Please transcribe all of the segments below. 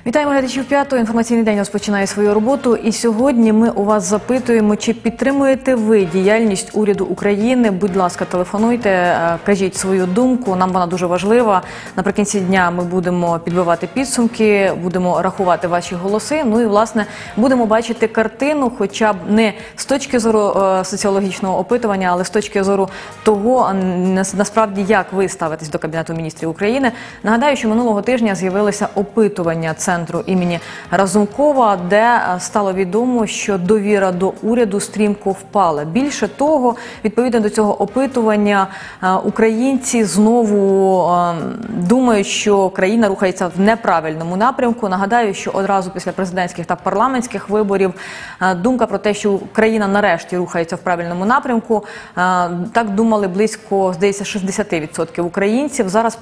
Вітаємо глядачів «П'ятого». Інформаційний день розпочинає свою роботу. І сьогодні ми у вас запитуємо, чи підтримуєте ви діяльність уряду України. Будь ласка, телефонуйте, кажіть свою думку, нам вона дуже важлива. Наприкінці дня ми будемо підбивати підсумки, будемо рахувати ваші голоси. Ну і, власне, будемо бачити картину, хоча б не з точки зору соціологічного опитування, але з точки зору того, насправді, як ви ставитесь до Кабінету міністрів України. Нагадаю, що минулого тижня з'явилися опитування центру імені Разумкова, де стало відомо, що довіра до уряду стрімко впала. Більше того, відповідно до цього опитування, українці знову думають, що країна рухається в неправильному напрямку. Нагадаю, що одразу після президентських та парламентських виборів думка про те, що країна нарешті рухається в правильному напрямку, так думали близько, здається, 60% українців. Зараз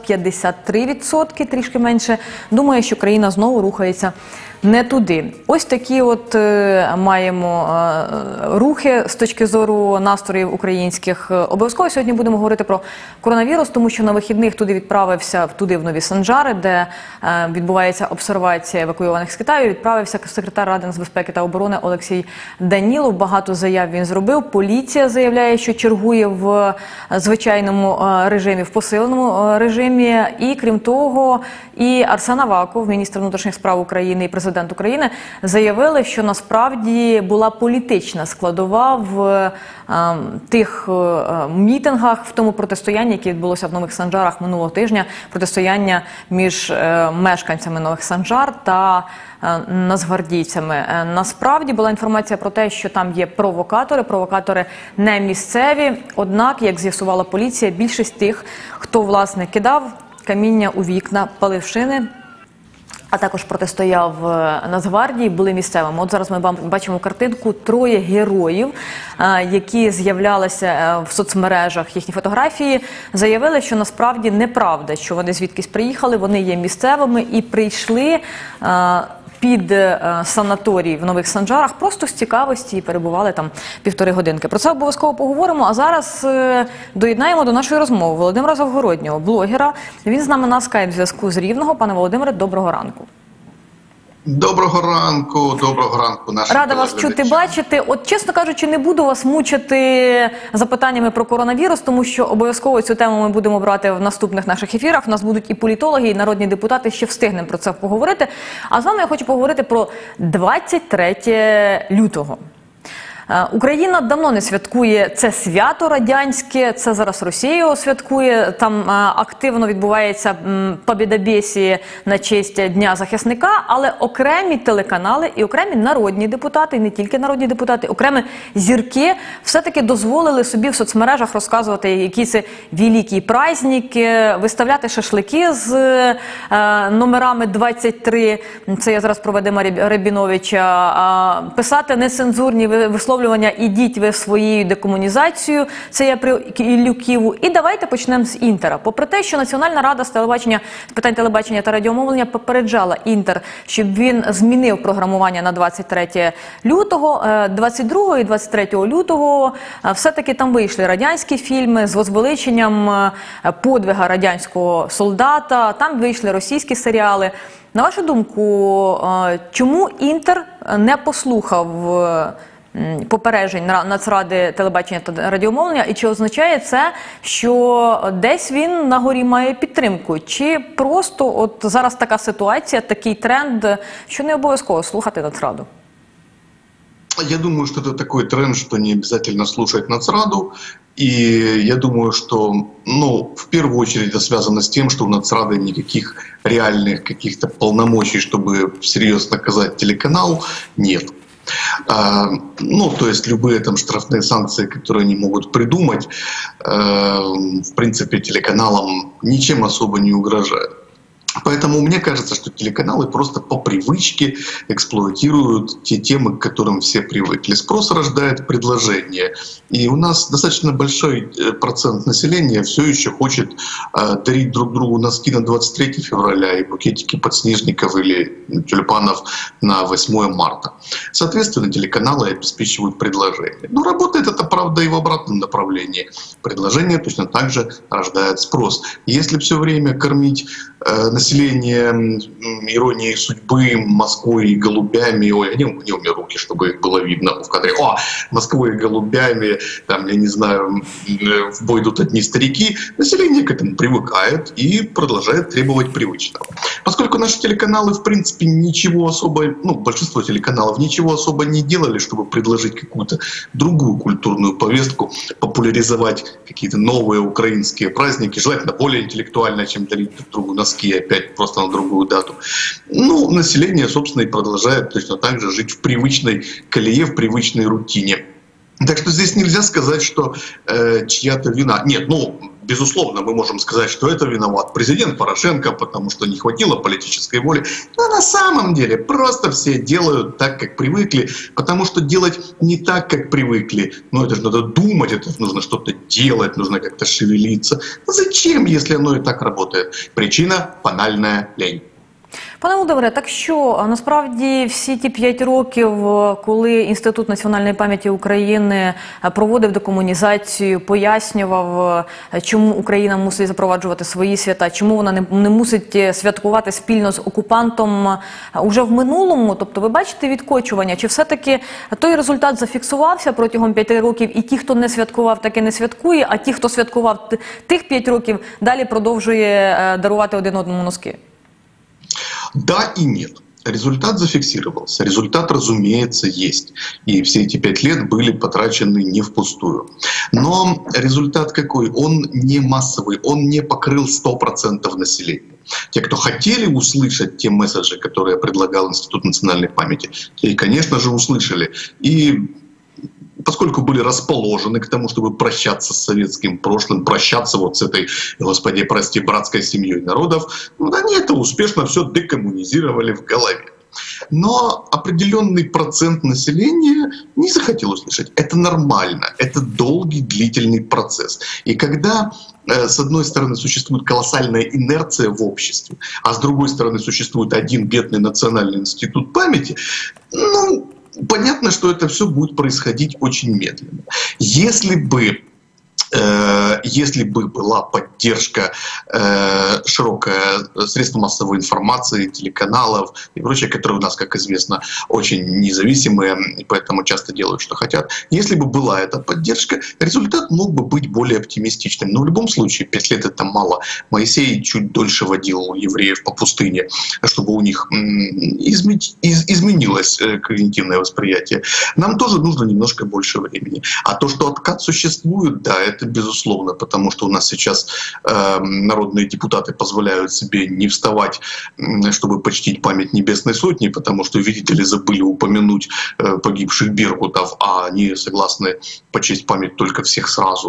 53%, трішки менше, думає, що країна знову рухається не туди. Ось такі от маємо рухи з точки зору настроїв українських. Обов'язково сьогодні будемо говорити про коронавірус, тому що на вихідних туди відправився, в Нові Санжари, де відбувається обсервація евакуйованих з Китаю. Відправився секретар Ради нацбезпеки та оборони Олексій Данілов. Багато заяв він зробив. Поліція заявляє, що чергує в звичайному режимі, в посиленому режимі. І, крім того, і Арсен Аваков, міністр внутрішніх справ України і президент України, заявили, що насправді була політична складова в тих мітингах, в тому протистоянні, яке відбулося в Нових Санжарах минулого тижня, протистояння між мешканцями Нових Санжар та нацгвардійцями. Насправді була інформація про те, що там є провокатори не місцеві, однак, як з'ясувала поліція, більшість тих, хто, власне, кидав каміння у вікна, палив шини, а також протистояв Нацгвардії, були місцевими. От зараз ми бачимо картинку, 3 героїв, які з'являлися в соцмережах, їхні фотографії, заявили, що насправді неправда, що вони звідкись приїхали, вони є місцевими і прийшли під санаторій в Нових Санжарах просто з цікавості і перебували там 1,5 годинки. Про це обов'язково поговоримо, а зараз доєднаємо до нашої розмови Володимира Завгороднього, блогера. Він з нами на скайп-зв'язку з Рівного. Пане Володимире, доброго ранку. Доброго ранку нашим Рада вас чути, бачити. От, чесно кажучи, не буду вас мучити запитаннями про коронавірус, тому що обов'язково цю тему ми будемо брати в наступних наших ефірах. У нас будуть і політологи, і народні депутати, ще встигнемо про це поговорити. А з вами я хочу поговорити про 23 лютого. Україна давно не святкує це свято радянське, це зараз Росія його святкує, там активно відбувається побєдобєсіє на честь Дня захисника, але окремі телеканали і окремі народні депутати, і не тільки народні депутати, окремі зірки все-таки дозволили собі в соцмережах розказувати, які це великий праздник, виставляти шашлики з номерами 23, це я зараз про Вадима Рабіновича, писати нецензурні висловлювання «ідіть ви своєю декомунізацією», це я про Іллю Ківу. І давайте почнемо з «Інтера». Попри те, що Національна рада з питань телебачення та радіомовлення попереджала «Інтер», щоб він змінив програмування на 23 лютого, 22 і 23 лютого все-таки там вийшли радянські фільми з возвеличенням подвига радянського солдата, там вийшли російські серіали. На вашу думку, чому «Інтер» не послухав попереджень Нацради телебачення та радіомовлення, і чи означає це, що десь він на горі має підтримку? Чи просто от зараз така ситуація, такий тренд, що не обов'язково слухати Нацраду? Я думаю, что это такой тренд, что не обязательно слушать Нацраду. И я думаю, что, в первую очередь это связано с тем, что у Нацрады никаких реальных каких-то полномочий, чтобы всерьез наказать телеканал, нет. То есть любые там штрафные санкции, которые они могут придумать, в принципе, телеканалам ничем особо не угрожают. Поэтому мне кажется, что телеканалы просто по привычке эксплуатируют те темы, к которым все привыкли. Спрос рождает предложение. И у нас достаточно большой процент населения все еще хочет дарить друг другу носки на 23 февраля и букетики подснежников или тюльпанов на 8 марта. Соответственно, телеканалы обеспечивают предложение. Но работает это, правда, и в обратном направлении. Предложение точно так же рождает спрос. Если все время кормить население население иронии судьбы, Москвой и голубями, ой, где у меня руки, чтобы их было видно в кадре, Москвой и голубями, там, я не знаю, в бой идут одни старики, население к этому привыкает и продолжает требовать привычного. Поскольку наши телеканалы, в принципе, ничего особо, большинство телеканалов ничего особо не делали, чтобы предложить какую-то другую культурную повестку, популяризовать какие-то новые украинские праздники, желательно более интеллектуально, чем дарить друг другу носки опять просто на другую дату. Население, собственно, и продолжает точно так же жить в привычной колее, в привычной рутине. Так что здесь нельзя сказать, что чья-то вина. Нет, безусловно, мы можем сказать, что это виноват президент Порошенко, потому что не хватило политической воли. Но на самом деле просто все делают так, как привыкли, потому что делать не так, как привыкли. Это же надо думать, это нужно что-то делать, нужно как-то шевелиться. Зачем, если оно и так работает? Причина – банальная лень. Пане Володимире, так що насправді всі ті 5 років, коли Інститут національної пам'яті України проводив декомунізацію, пояснював, чому Україна мусить запроваджувати свої свята, чому вона не мусить святкувати спільно з окупантом уже в минулому, тобто ви бачите відкочування, чи все-таки той результат зафіксувався протягом 5 років і ті, хто не святкував, так і не святкує, а ті, хто святкував тих 5 років, далі продовжує дарувати один одному носки? Да и нет. Результат зафиксировался. Результат, разумеется, есть. И все эти 5 лет были потрачены не впустую. Но результат какой? Он не массовый, он не покрыл 100% населения. Те, кто хотели услышать те месседжи, которые предлагал Институт национальной памяти, те, конечно же, услышали. И поскольку были расположены к тому, чтобы прощаться с советским прошлым, прощаться вот с этой, господи, прости, братской семьей народов, они это успешно все декоммунизировали в голове. Но определенный процент населения не захотел услышать. Это нормально, это долгий, длительный процесс. И когда с одной стороны существует колоссальная инерция в обществе, а с другой стороны существует один бедный национальный институт памяти, понятно, что это все будет происходить очень медленно. Если бы была поддержка широкая средств массовой информации, телеканалов и прочее, которые у нас, как известно, очень независимые и поэтому часто делают, что хотят. Если бы была эта поддержка, результат мог бы быть более оптимистичным. Но в любом случае 5 лет это мало. Моисей чуть дольше водил евреев по пустыне, чтобы у них изменилось когнитивное восприятие. Нам тоже нужно немножко больше времени. А то, что откат существует, да, это безусловно, потому что у нас сейчас народные депутаты позволяют себе не вставать, чтобы почтить память Небесной Сотни, потому что, видите ли, забыли упомянуть погибших беркутов, а они согласны почесть память только всех сразу.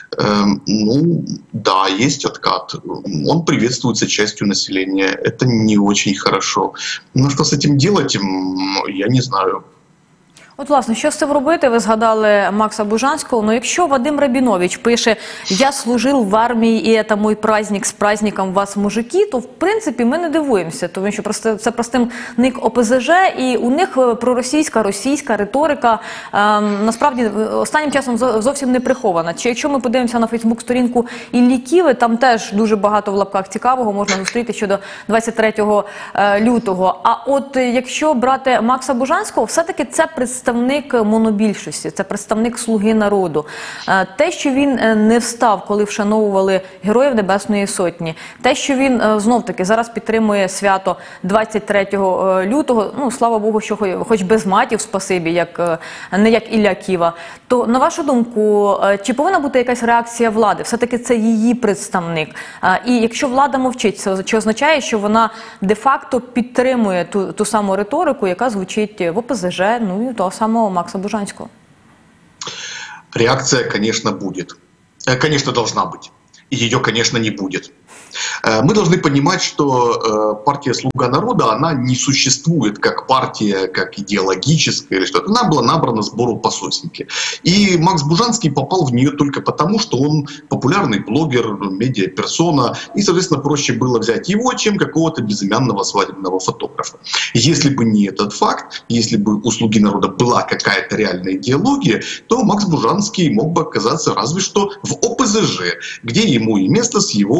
Да, есть откат. Он приветствуется частью населения. Это не очень хорошо. Но что с этим делать, я не знаю. От, власне, що з цим робити? Ви згадали Макса Бужанського. Якщо Вадим Рабінович пише «Я служив в армії, і це мій праздник, з праздником вас, мужики», то, в принципі, ми не дивуємося, тому що це представник ОПЗЖ, і у них проросійська, російська риторика, насправді, останнім часом зовсім не прихована. Чи якщо ми подивимося на Фейсбук-сторінку Іллі Ківи, там теж дуже багато в лапках цікавого можна зустріти щодо 23 лютого. А от якщо брати Макса Бужанського, все-таки це представник монобільшості, це представник «Слуги народу». Те, що він не встав, коли вшановували Героїв Небесної Сотні, те, що він знов-таки зараз підтримує свято 23 лютого, слава Богу, що хоч без матів, спасибі, не як Ілля Ківа, то, на вашу думку, чи повинна бути якась реакція влади? Все-таки це її представник. І якщо влада мовчить, це чи означає, що вона де-факто підтримує ту саму риторику, яка звучить в ОПЗЖ, і того самого Макса Бужанського? Реакция, конечно, будет. Конечно, должна быть. И ее, конечно, не будет. Мы должны понимать, что партия «Слуга народа», она не существует как партия, как идеологическая или что-то. Она была набрана сбору по сосенке. И Макс Бужанский попал в нее только потому, что он популярный блогер, медиаперсона, и, соответственно, проще было взять его, чем какого-то безымянного свадебного фотографа. Если бы не этот факт, если бы у «Слуги народа» была какая-то реальная идеология, то Макс Бужанский мог бы оказаться разве что в ОПЗЖ, где ему и место с его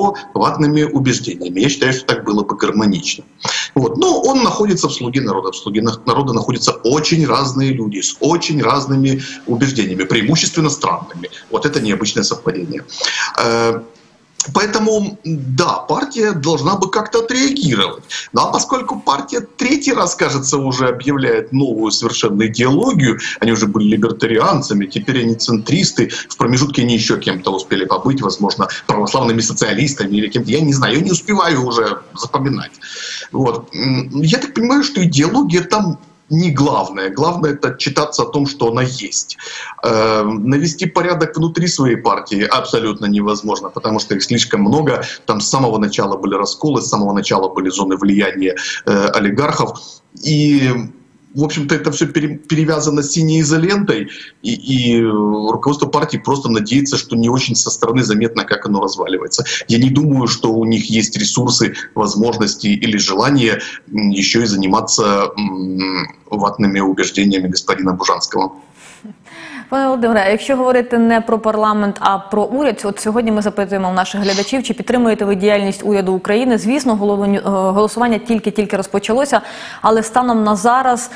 ватными убеждениями. Я считаю, что так было бы гармонично. Вот. Но он находится в «Слуге народа». В «Слуге народа» находятся очень разные люди с очень разными убеждениями, преимущественно странными. Вот это необычное совпадение. Поэтому, да, партия должна бы как-то отреагировать. Ну а поскольку партия третий раз, кажется, уже объявляет новую совершенно идеологию, они уже были либертарианцами, теперь они центристы, в промежутке они еще кем-то успели побыть, возможно, православными социалистами или кем-то, я не знаю, я не успеваю уже запоминать. Вот. Я так понимаю, что идеология там не главное. Главное — это отчитаться о том, что она есть. Навести порядок внутри своей партии абсолютно невозможно, потому что их слишком много. Там с самого начала были расколы, с самого начала были зоны влияния олигархов. И, в общем-то, это все перевязано синей изолентой, и руководство партии просто надеется, что не очень со стороны заметно, как оно разваливается. Я не думаю, что у них есть ресурсы, возможности или желание еще и заниматься ватными убеждениями господина Бужанского. Пане Володимире, якщо говорити не про парламент, а про уряд, от сьогодні ми запитуємо в наших глядачів, чи підтримуєте ви діяльність уряду України. Звісно, голосування тільки розпочалося, але станом на зараз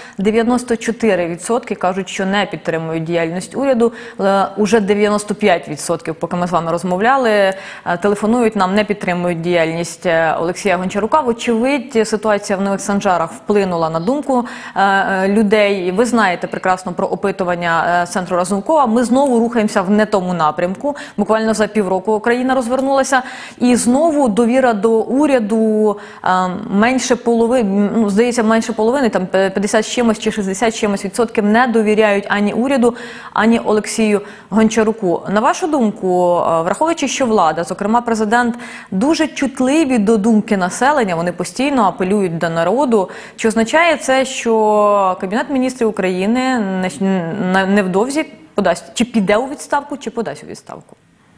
94% кажуть, що не підтримують діяльність уряду. Уже 95%, поки ми з вами розмовляли, телефонують нам, не підтримують діяльність Олексія Гончарука. Вочевидь, ситуація в Нових Санжарах вплинула на думку людей. Ви знаєте прекрасно про опитування Центру Разумкова. Ми знову рухаємося в не тому напрямку. Буквально за півроку Україна розвернулася. І знову довіра до уряду менше половини, здається, менше половини, там 50 з чимось чи 60 з чимось відсотків не довіряють ані уряду, ані Олексію Гончаруку. На вашу думку, враховуючи, що влада, зокрема президент, дуже чутливі до думки населення, вони постійно апелюють до народу, чи означає це, що Кабінет міністрів України невдовзі подасть, чи піде у відставку, чи подасть у відставку?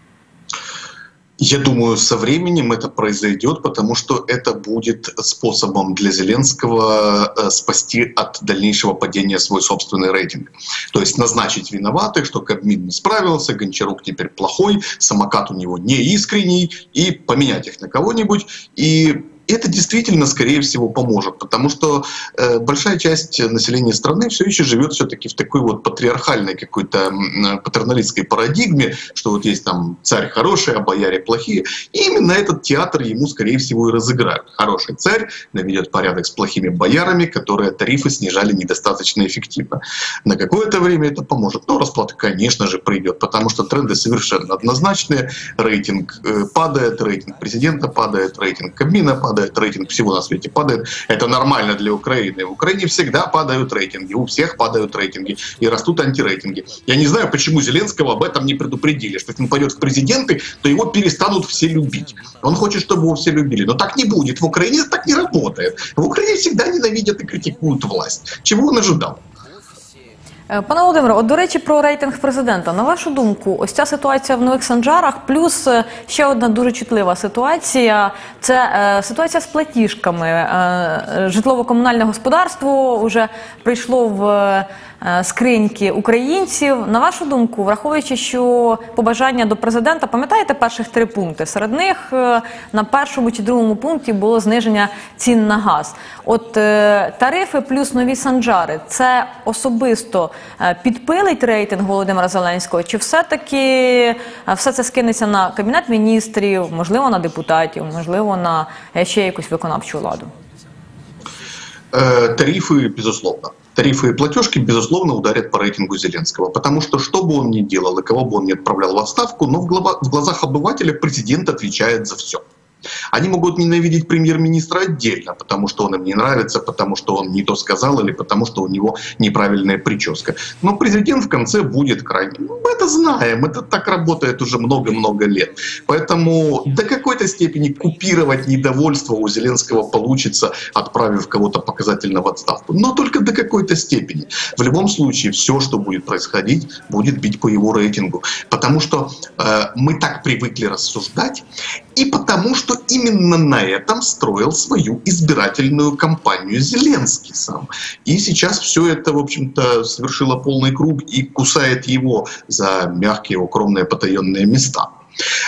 Я думаю, со временем это произойдет, потому что это будет способом для Зеленского спасти от дальнейшего падения свой собственный рейтинг. То есть назначить виноватых, что Кабмин не справился, Гончарук теперь плохой, самокат у него не искренний, и поменять их на кого-нибудь. И это действительно, скорее всего, поможет, потому что большая часть населения страны все еще живет все-таки в такой вот патриархальной какой-то патерналистской парадигме, что вот есть там царь хороший, а бояре плохие. И именно этот театр ему, скорее всего, и разыграют. Хороший царь наведет порядок с плохими боярами, которые тарифы снижали недостаточно эффективно. На какое-то время это поможет. Но расплата, конечно же, придет, потому что тренды совершенно однозначные. Рейтинг падает, рейтинг президента падает, рейтинг Кабмина падает, рейтинг всего на свете падает. Это нормально для Украины. В Украине всегда падают рейтинги, у всех падают рейтинги и растут антирейтинги. Я не знаю, почему Зеленского об этом не предупредили, что если он пойдет в президенты, то его перестанут все любить. Он хочет, чтобы его все любили. Но так не будет. В Украине так не работает. В Украине всегда ненавидят и критикуют власть. Чего он ожидал? Пане Володимире, от, до речі, про рейтинг президента. На вашу думку, ось ця ситуація в Нових Санжарах, плюс ще одна дуже чутлива ситуація – це ситуація з платіжками. Житлово-комунальне господарство вже прийшло в скриньки українців. На вашу думку, враховуючи, що побажання до президента, пам'ятаєте перших 3 пункти? Серед них на першому чи другому пункті було зниження цін на газ. От тарифи плюс Нові Санжари – це особисто підпилить рейтинг Володимира Зеленського, чи все-таки все це скинеться на Кабінет міністрів, можливо, на депутатів, можливо, на ще якусь виконавчу владу? Тарифы, безусловно. Тарифы и платежки, безусловно, ударят по рейтингу Зеленского. Потому что, что бы он ни делал и кого бы он ни отправлял в отставку, но в глазах обывателя президент отвечает за все. Они могут ненавидеть премьер-министра отдельно, потому что он им не нравится, потому что он не то сказал или потому что у него неправильная прическа. Но президент в конце будет крайним. Мы это знаем, это так работает уже много-много лет. Поэтому до какой-то степени купировать недовольство у Зеленского получится, отправив кого-то показательно в отставку. Но только до какой-то степени. В любом случае, все, что будет происходить, будет бить по его рейтингу. Потому что мы так привыкли рассуждать, и потому что именно на этом строил свою избирательную кампанию Зеленский сам. И сейчас все это, в общем-то, совершило полный круг и кусает его за мягкие, укромные, потаенные места.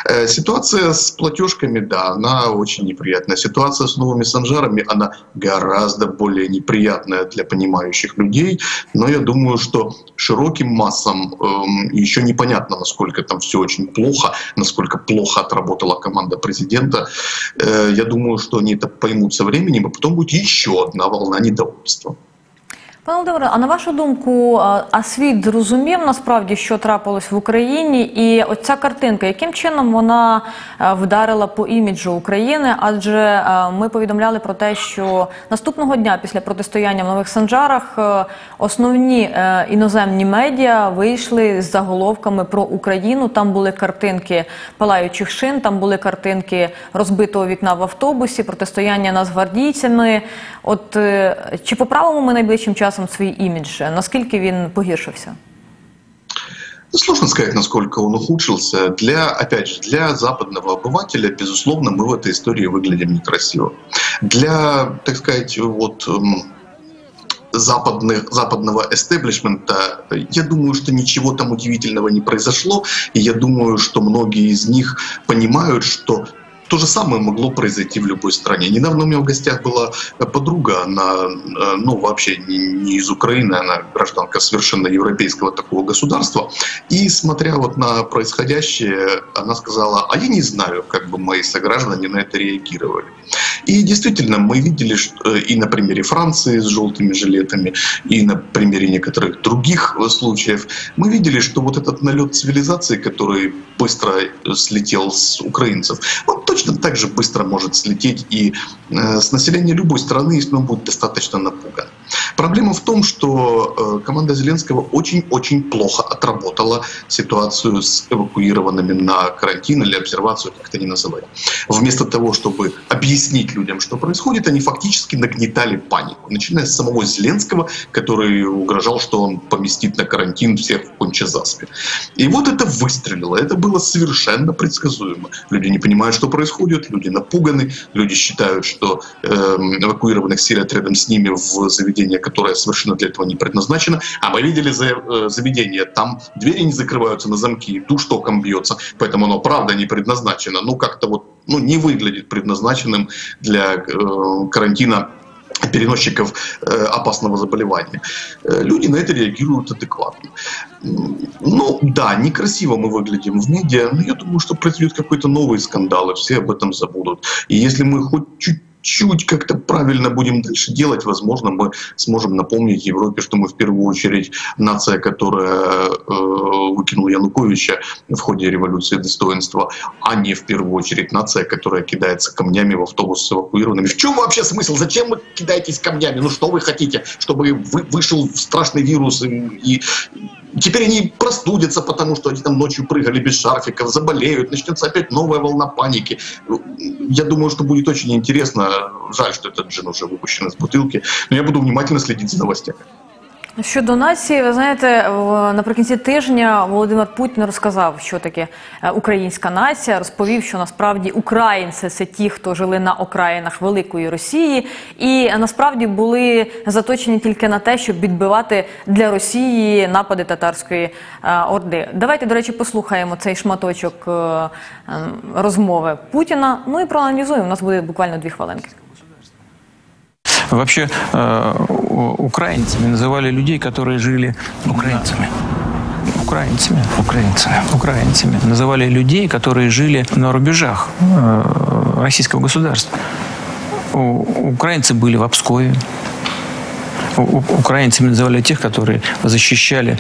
Ситуация с платежками, да, она очень неприятная. Ситуация с новыми санжарами, она гораздо более неприятная для понимающих людей. Но я думаю, что широким массам еще непонятно, насколько там все очень плохо, насколько плохо отработала команда президента. Я думаю, что они это поймут со временем, и потом будет еще одна волна недовольства. Пане Володимире, а на вашу думку, а світ зрозумів насправді, що трапилось в Україні? І оця картинка, яким чином вона вдарила по іміджу України? Адже ми повідомляли про те, що наступного дня після протистояння в Нових Санжарах основні іноземні медіа вийшли з заголовками про Україну. Там були картинки палаючих шин, там були картинки розбитого вікна в автобусі, протистояння нацгвардійцями. От чи поправимо ми найближчим часом свій імідж? Наскільки він погіршився? Сложно сказать, насколько он ухудшился. Опять же, для западного обывателя, безусловно, мы в этой истории выглядим некрасиво. Для, так сказать, западного эстеблишмента, я думаю, что ничего там удивительного не произошло. И я думаю, что многие из них понимают, что то же самое могло произойти в любой стране. Недавно у меня в гостях была подруга, она, вообще не из Украины, она гражданка совершенно европейского такого государства. И смотря вот на происходящее, она сказала: а я не знаю, как бы мои сограждане на это реагировали. И действительно, мы видели, что и на примере Франции с желтыми жилетами, и на примере некоторых других случаев, мы видели, что вот этот налет цивилизации, который быстро слетел с украинцев, он точно так же быстро может слететь и с населения любой страны, если он будет достаточно напуган. Проблема в том, что команда Зеленского очень-очень плохо отработала ситуацию с эвакуированными на карантин или обсервацию, как это ни называют. Вместо того, чтобы объяснить людям, что происходит, они фактически нагнетали панику. Начиная с самого Зеленского, который угрожал, что он поместит на карантин всех в Конча-Заспе. И вот это выстрелило. Это было совершенно предсказуемо. Люди не понимают, что происходит, люди напуганы, люди считают, что эвакуированных селят рядом с ними в заведение, которое совершенно для этого не предназначено. А мы видели заведение, там двери не закрываются на замки, душ током бьется, поэтому оно правда не предназначено. Как-то не выглядит предназначенным для карантина переносчиков опасного заболевания. Люди на это реагируют адекватно. Да, некрасиво мы выглядим в медиа, но я думаю, что произойдет какой-то новый скандал, и все об этом забудут. И если мы хоть чуть как-то правильно будем дальше делать, возможно, мы сможем напомнить Европе, что мы в первую очередь нация, которая выкинула Януковича в ходе революции достоинства, а не в первую очередь нация, которая кидается камнями в автобус с эвакуированными. В чем вообще смысл? Зачем вы кидаетесь камнями? Что вы хотите? Чтобы вышел страшный вирус и теперь они простудятся, потому что они там ночью прыгали без шарфиков, заболеют, начнется опять новая волна паники. Я думаю, что будет очень интересно. Жаль, что этот джин уже выпущен из бутылки, но я буду внимательно следить за новостями. Щодо нації, ви знаєте, наприкінці тижня Володимир Путін розказав, що таке українська нація, розповів, що насправді українці – це ті, хто жили на окраїнах великої Росії, і насправді були заточені тільки на те, щоб відбивати для Росії напади татарської орди. Давайте, до речі, послухаємо цей шматочок розмови Путіна, і проаналізуємо, у нас буде буквально 2 хвилинки. Вообще украинцами называли людей, которые жили украинцами. Называли людей, которые жили на рубежах российского государства. Украинцы были в Обскове. Украинцами называли тех, которые защищали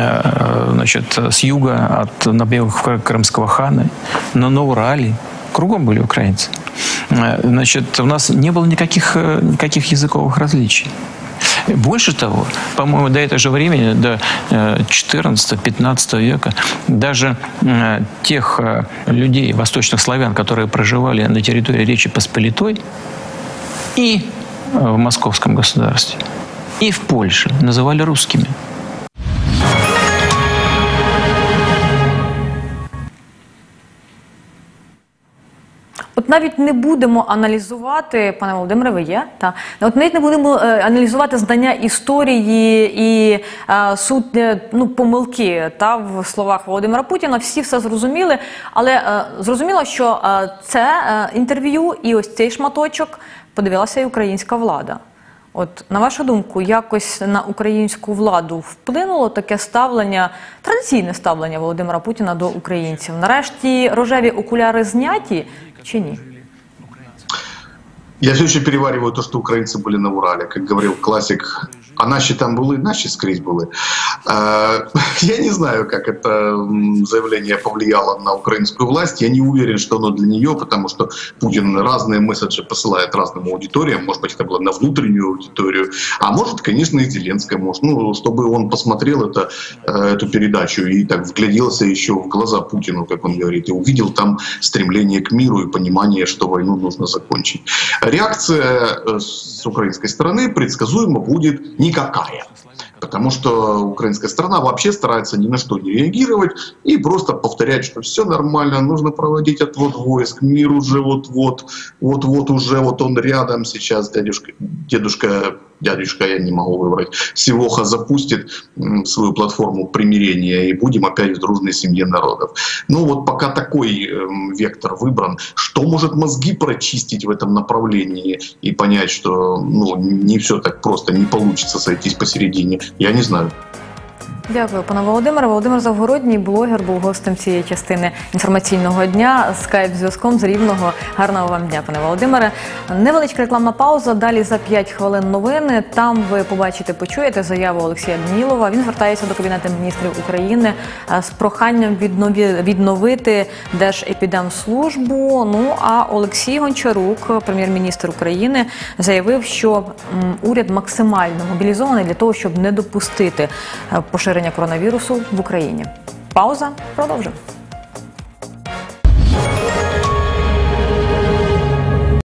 с юга от набегов крымского хана, на Урале. Кругом были украинцы. У нас не было никаких языковых различий. Больше того, по-моему, до этого же времени, до 14-15 века, даже тех людей, восточных славян, которые проживали на территории Речи Посполитой и в Московском государстве, и в Польше, называли русскими. От навіть не будемо аналізувати, пане Володимире, ви є? Та. От навіть не будемо аналізувати знання історії і помилки в словах Володимира Путіна. Всі все зрозуміли, але зрозуміло, що це інтерв'ю і ось цей шматочок подивилася і українська влада. От, на вашу думку, якось на українську владу вплинуло таке ставлення, традиційне ставлення Володимира Путіна до українців? Нарешті рожеві окуляри зняті чи ні? Я все еще перевариваю то, что украинцы были на Урале. Как говорил классик, а наши там были, наши скрізь были. Я не знаю, как это заявление повлияло на украинскую власть. Я не уверен, что оно для нее, потому что Путин разные месседжи посылает разным аудиториям. Может быть, это было на внутреннюю аудиторию. А может, конечно, и Зеленская. Может, чтобы он посмотрел эту передачу и так вгляделся еще в глаза Путину, как он говорит, и увидел там стремление к миру и понимание, что войну нужно закончить. Реакция с украинской стороны предсказуемо будет никакая. Потому что украинская сторона вообще старается ни на что не реагировать и просто повторять, что все нормально, нужно проводить отвод войск, мир уже вот-вот уже, вот он рядом сейчас, дядюшка, я не могу выбрать, Сивоха запустит свою платформу примирения, и будем опять в дружной семье народов. Ну вот пока такой вектор выбран, что может мозги прочистить в этом направлении и понять, что не все так просто, не получится сойтись посередине, я не знаю. Дякую, пане Володимире. Володимир Завгородній, блогер, був гостем цієї частини інформаційного дня. Скайп-зв'язком з Рівного. Гарного вам дня, пане Володимире. Невеличка рекламна пауза. Далі за 5 хвилин новини. Там ви побачите, почуєте заяву Олексія Данілова. Він звертається до Кабінету міністрів України з проханням відновити Держепідемслужбу. Ну, а Олексій Гончарук, прем'єр-міністр України, заявив, що уряд максимально мобілізований для того, щоб не допустити поширення коронавірусу в Україні. Пауза. Продовжимо.